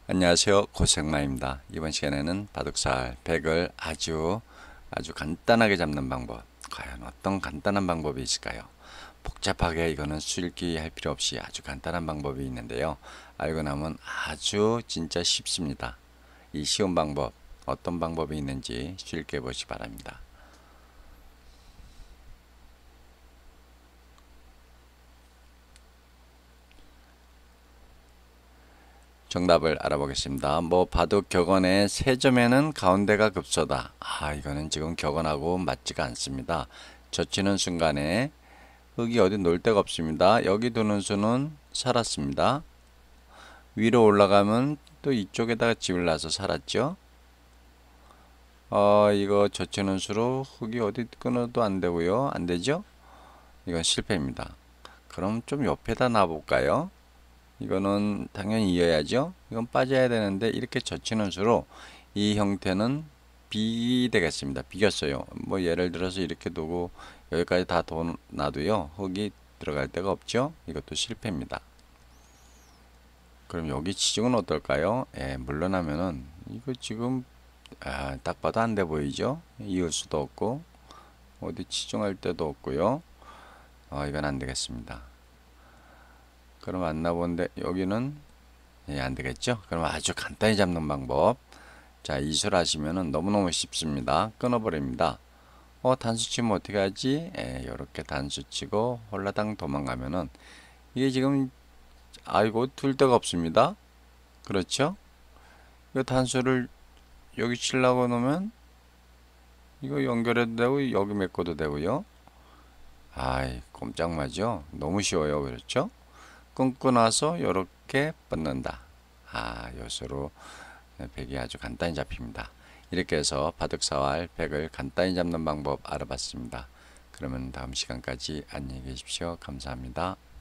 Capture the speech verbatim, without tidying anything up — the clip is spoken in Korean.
안녕하세요. 고생마입니다. 이번 시간에는 바둑살 백을 아주 아주 간단하게 잡는 방법, 과연 어떤 간단한 방법이 있을까요? 복잡하게 이거는 수읽기 할 필요 없이 아주 간단한 방법이 있는데요. 알고 나면 아주 진짜 쉽습니다. 이 쉬운 방법, 어떤 방법이 있는지 수읽해 보시기 바랍니다. 정답을 알아보겠습니다. 뭐 바둑 격언의 세 점에는 가운데가 급소다. 아, 이거는 지금 격언하고 맞지가 않습니다. 젖히는 순간에 흙이 어디 놓을 데가 없습니다. 여기 두는 수는 살았습니다. 위로 올라가면 또 이쪽에다가 집을 놔서 살았죠. 어, 이거 젖히는 수로 흙이 어디 끊어도 안 되고요. 안 되죠? 이건 실패입니다. 그럼 좀 옆에다 놔볼까요? 이거는 당연히 이어야죠. 이건 빠져야 되는데 이렇게 젖히는 수로 이 형태는 비 되겠습니다. 비겼어요. 뭐 예를 들어서 이렇게 두고 여기까지 다 놔도요. 흙이 들어갈 데가 없죠. 이것도 실패입니다. 그럼 여기 치중은 어떨까요? 예, 물러나면은 이거 지금 아, 딱 봐도 안 돼 보이죠? 이을 수도 없고 어디 치중할 데도 없고요. 어, 이건 안 되겠습니다. 그럼 안 나오는데 여기는 예, 안 되겠죠? 그럼 아주 간단히 잡는 방법. 자, 이술 하시면은 너무너무 쉽습니다. 끊어버립니다. 어, 단수 치면 어떻게 하지? 예, 이렇게 단수 치고 홀라당 도망가면은 이게 지금 아이고 둘 데가 없습니다. 그렇죠? 이 단수를 여기 치려고 놓으면 이거 연결해도 되고 여기 메꿔도 되고요. 아이, 꼼짝마죠? 너무 쉬워요. 그렇죠? 끊고 나서 이렇게 뻗는다. 아, 요수로 백이 아주 간단히 잡힙니다. 이렇게 해서 바둑사활 백을 간단히 잡는 방법 알아봤습니다. 그러면 다음 시간까지 안녕히 계십시오. 감사합니다.